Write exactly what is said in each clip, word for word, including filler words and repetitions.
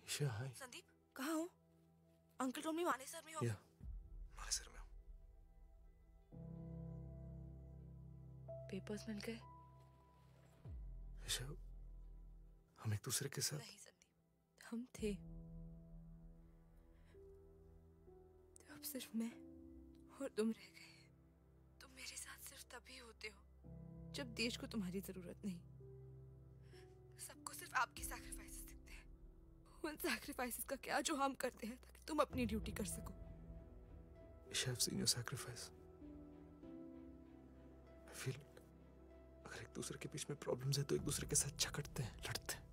ईशा हाय। संदीप कहाँ हो? Uncle room में माने सर में हो? या माने सर में हूँ। पेपर्स मिल गए? ईशा हम एक दूसरे के साथ। नहीं संदीप, हम थे। अब सिर्फ मैं और तुम रह गए। तुम मेरे साथ सिर्फ तभी होते हो जब देश को तुम्हारी जरूरत नहीं। सबको सिर्फ आपकी सैक्रिफाइसेस दिखते हैं। उन सैक्रिफाइसेस का क्या जो हम करते हैं ताकि तुम अपनी ड्यूटी कर सको। Isha I've seen your sacrifice. I feel अगर एक दूसरे के बीच में प्रॉब्लम्स है तो एक दूसरे के साथ झगड़ते हैं, लड़ते हैं,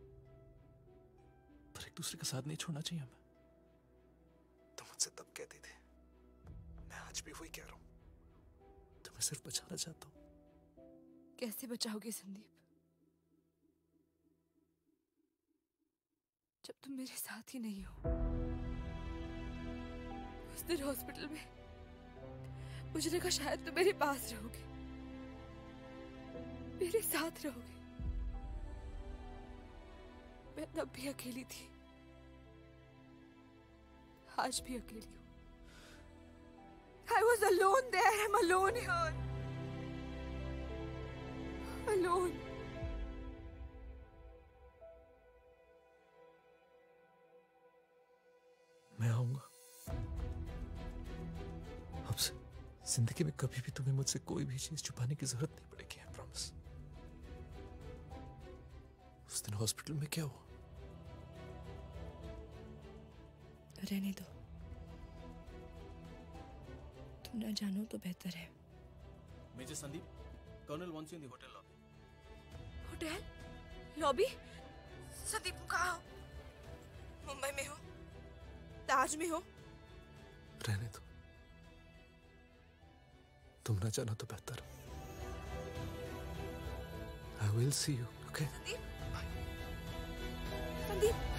पर एक दूसरे का साथ नहीं छोड़ना चाहिए हमें। तुम मुझसे तब कहती थी, मैं आज भी वही कह रहा हूँ, तुम्हें सिर्फ बचाना चाहता हूँ। कैसे बचाओगे संदीप जब तुम मेरे साथ ही नहीं हो? उस दिन हॉस्पिटल में मुझे लगा शायद तुम मेरे पास रहोगे, मेरे साथ रहोगे। मैं तब भी अकेली थी, आज भी अकेली हूँ। I was alone there. I'm alone here. Alone. मैं आऊंगा। अब से जिंदगी में कभी भी तुम्हें मुझसे कोई भी चीज छुपाने की जरूरत नहीं पड़ेगी। I promise. उस दिन हॉस्पिटल में क्या हुआ? रहने दो, तुम न जानो तो बेहतर है। Major Sandeep, colonel wants you in the hotel lobby. Hotel lobby? Sandeep तुम कहाँ हो? मुंबई में हो? ताज में हो? रहने दो, तुम ना जाना तो बेहतर। I will see you, okay? Sandeep, Sandeep.